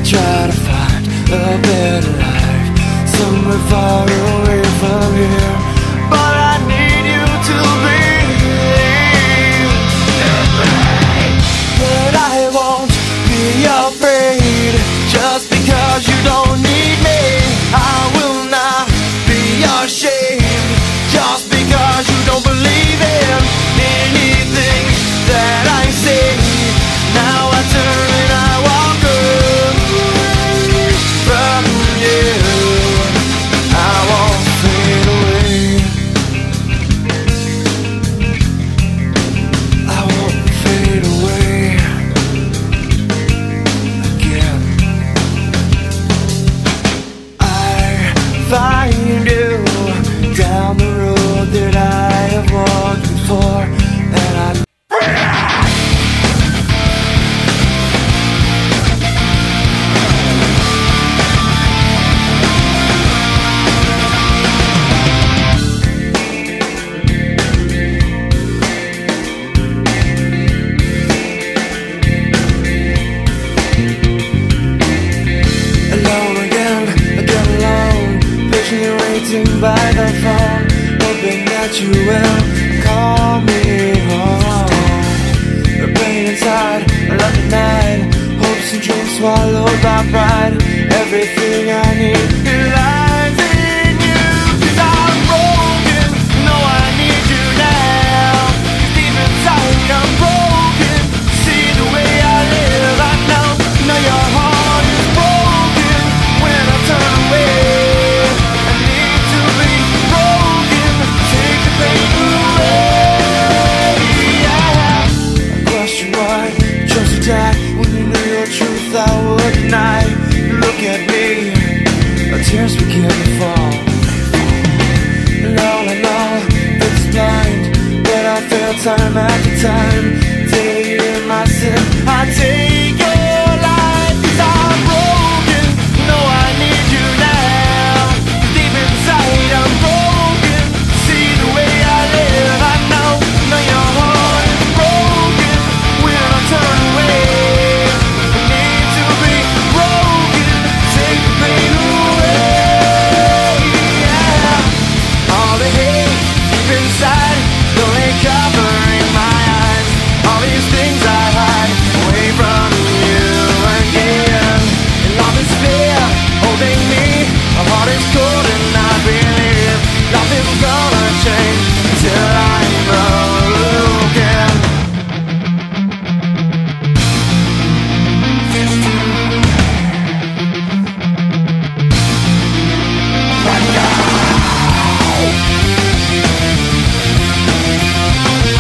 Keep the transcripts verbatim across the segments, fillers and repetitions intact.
try to find a better life somewhere far away from here, but I need you to believe. But I won't be afraid just because you don't need me. I will not be ashamed just because you don't believe in anything that I say. Now I turn and I walk away from you. I won't fade away. I won't fade away again. I find you down the road that I have walked before, and I alone again, again alone, patiently waiting by the phone, hoping that you will call me home. The pain inside, I love the night, hopes and dreams swallowed by pride. Everything I need lies in you, 'cause I'm broken. No, I need you now, 'cause deep inside I'm broken. See the way I live, I know. Now your heart is broken when I turn away. I need to be broken, take the pain away. Yeah. I question why you chose to die when you knew your truth I would deny. Look at me, our tears begin to fall, and all I know it's blind, but I fail time after time. Take you in my sin, I take your life, 'cause I'm broken. No, I need you now, 'cause deep inside I'm broken. See the way I live, I know. Now your heart is broken when I turn away. I need to be broken, take the pain away. Yeah. All the hate deep inside, slowly covering my eyes. All these things I hide away from you again. And all this fear holding me, my heart is cold and I believe nothing's gonna change until I'm broken. Right now.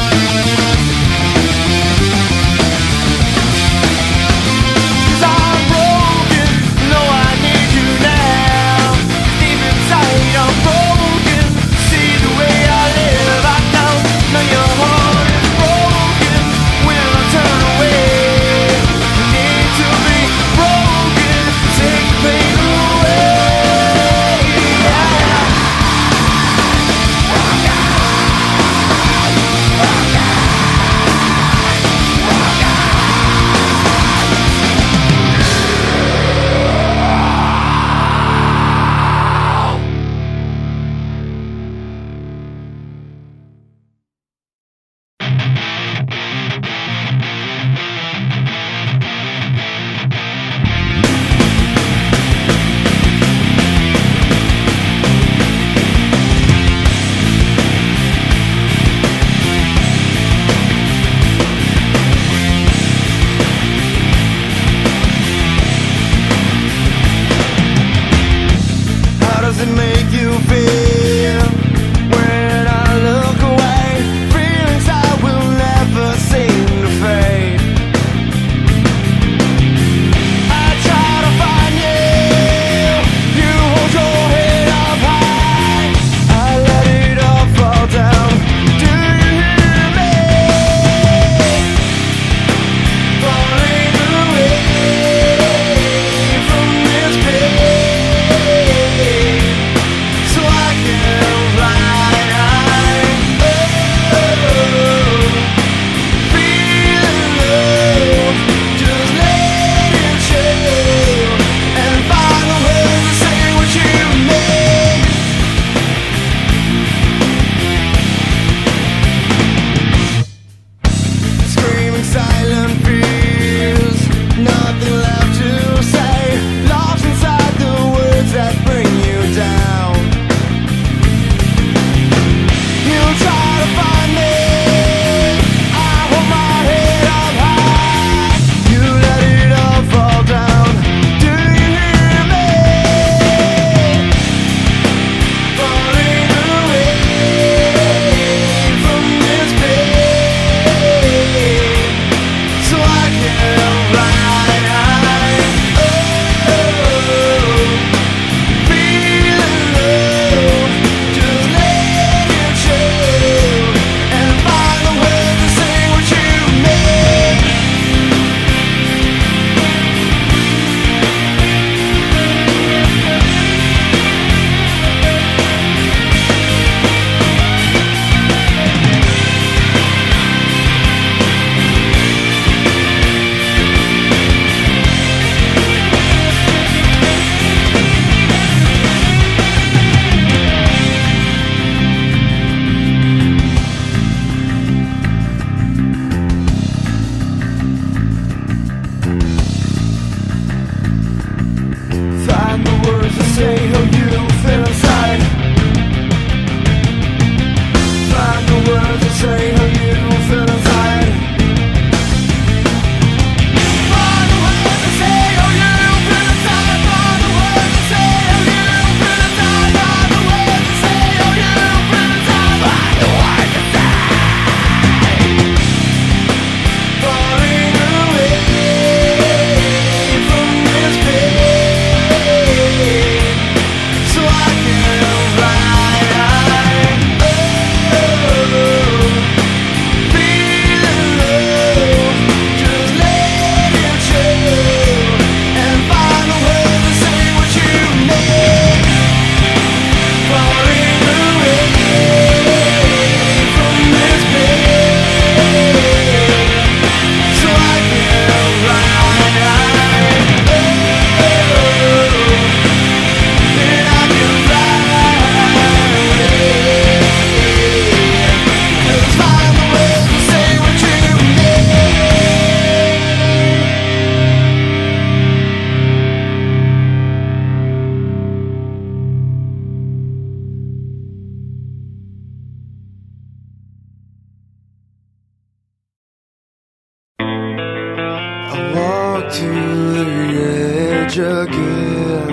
to the edge again,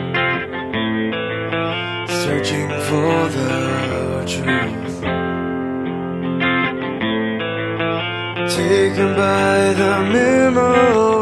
searching for the truth, taken by the memory